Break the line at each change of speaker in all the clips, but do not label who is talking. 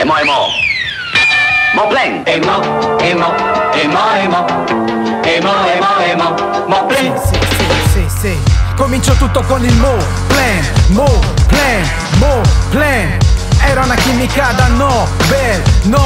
E mo, mo plen. E mo, mo plen.
Sì. Comincio tutto con il mo plan. Era una chimica da Nobel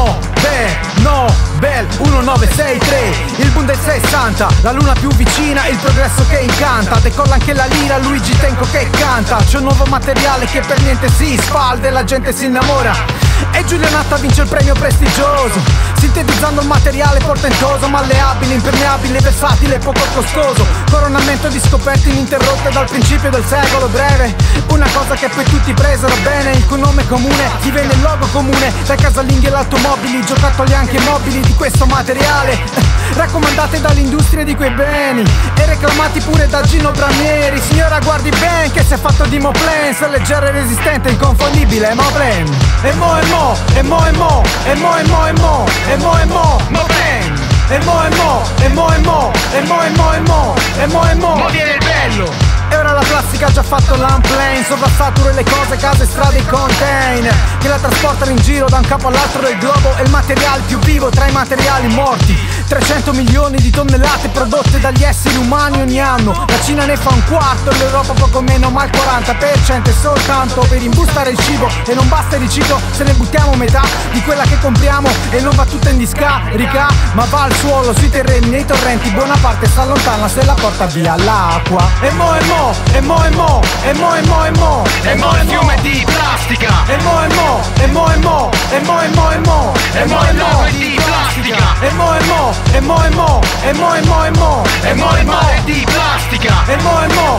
1963. Il boom del 60, la luna più vicina, il progresso che incanta. Decolla anche la lira, Luigi Tenco che canta. C'è un nuovo materiale che per niente si spalda e la gente si innamora. E Giulianatta vince il premio prestigioso, sintetizzando il materiale portentoso, malleabile, impermeabile, versatile e poco costoso. Coronamento di scoperte ininterrotte dal principio del secolo breve. Una cosa che poi tutti presero bene, il cui nome comune divenne il logo comune. Dai casalinghi alle automobili, giocattoli anche mobili di questo materiale, raccomandate dalle industrie di quei beni e reclamati pure da Gino Bramieri. Signora guardi ben che si è fatto di Moplen, se leggero e resistente, inconfondibile, Moplen. Moplen. Mo viene il bello. E ora la plastica ha già fatto l'unplane, sovrasatura le cose, case, strade e container che la trasportano in giro da un capo all'altro del globo. È il materiale più vivo tra i materiali morti. 300 milioni di tonnellate prodotte dagli esseri umani ogni anno. La Cina ne fa un quarto e l'Europa poco meno, ma il 40% è soltanto per imbustare il cibo. E non basta il riciclo se ne buttiamo metà di quella che compriamo, e non va tutta in discarica, ma va al suolo, sui terreni, nei torrenti. Buona parte si allontana se la porta via l'acqua. E mo il fiume di plastica. E mo il lago di plastica. E mo il mare di plastica. E mo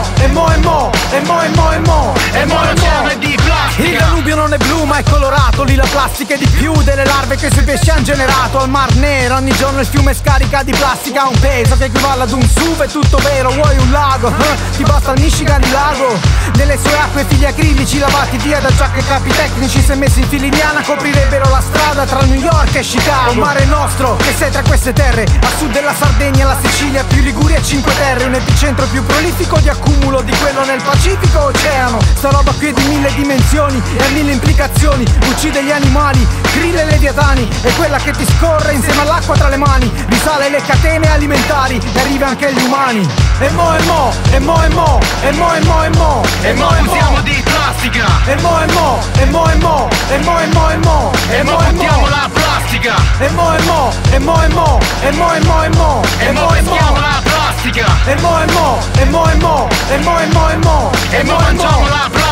l'oceano è di plastica. Il Danubio non è blu ma è colorato, lì la plastica è di più delle larve che sui pesci han generato. Al Mar Nero ogni giorno il fiume scarica di plastica un peso che equivale ad un SUV. È tutto vero, vuoi un lago? Ti basta il Michigan di lago. Nelle sue acque fili acrilici lavati via da giacche e capi tecnici, se messi in fila indiana coprirebbero la strada tra New York e Chicago. Un mare nostro che sei tra queste terre, a sud della Sardegna, la Sicilia, più Liguria e Cinque Terre. Un epicentro più prolifico di accumulo di quello nel Pacifico Oceano. Sta roba qui è di 1000 dimensioni e ha 1000 implicazioni. Uccide gli animali, krill e leviatani, è quella che ti scorre insieme all'acqua tra le mani. Risale le catene alimentari e arriva anche agli umani. E mo usiamo di plastica. E mo buttiamo la plastica. E mo usiamo la plastica. E mo mangiamo la plastica.